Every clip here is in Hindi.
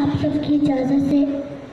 आप सबकी इजाजत से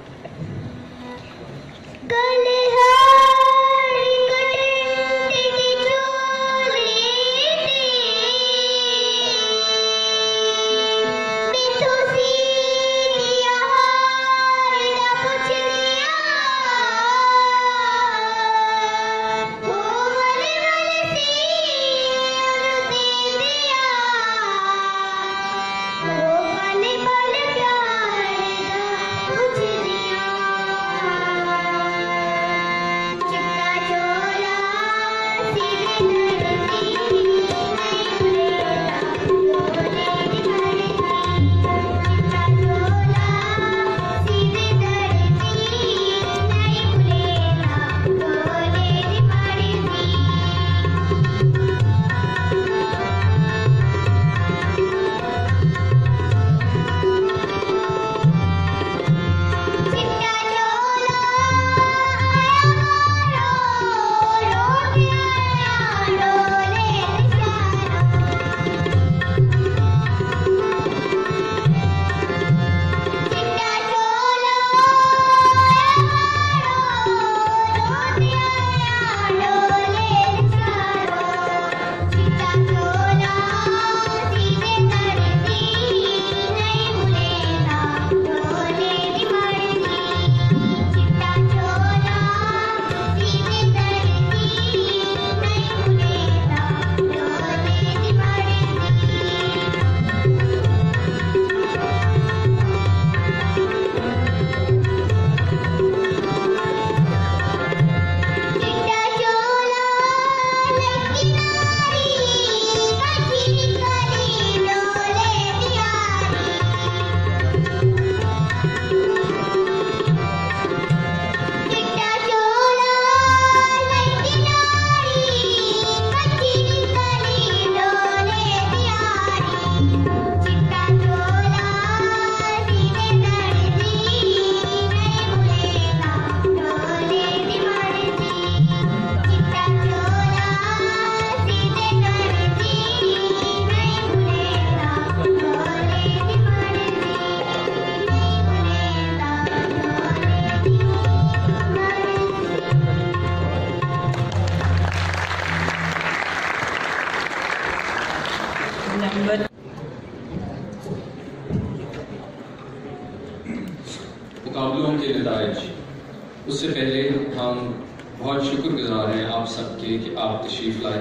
मुकाबलों के नताइज, उससे पहले हम बहुत शुक्रगुजार हैं आप सबके कि आप तशरीफ़ लाए।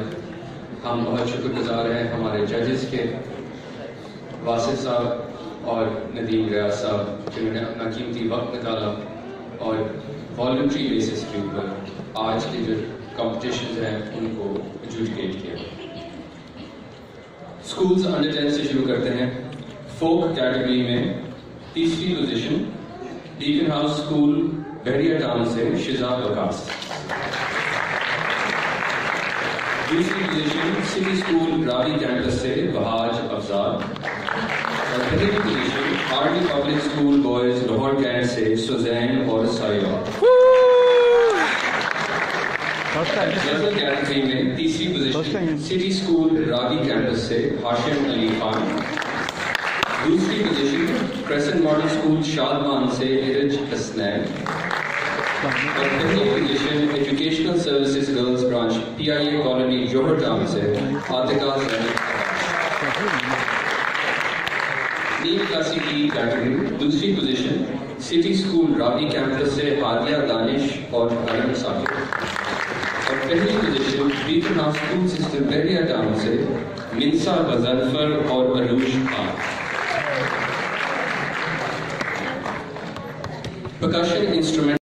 हम बहुत शुक्रगुजार हैं हमारे जजेस के, वासिफ साहब और नदीम रियाज साहब, जिन्होंने अपना कीमती वक्त निकाला और वॉलंटरी बेसिस के ऊपर आज के जो कॉम्पिटिशन हैं उनको एजुकेट किया। स्कूल्स अंडर 10 से शुरू करते हैं। फोक कैटेगरी में तीसरी position Deacon house school Bahria town से शिजाब वकास। दूसरी position city school Ravi campus से बहाज अफजाल। और पहली position RD public school boys Lahore cantt से सुजैन और साइवा। जनरल कैटेगरी में तीसरी position city school Ravi campus से हाशिम अली खान। दूसरी position crescent model school Shadman से इरज हसनैन। और पहली position educational services girls branch PIA colony Johar town से आतिका ज़ैनब। नीम क्लासी की कैटेगरी दूसरी position city school Ravi campus से हादिया दानिश और अरम साकिब। और पहली position Deacon house school system Bahria town से मिनसा गजनफर और अरूश खान। Percussion instrument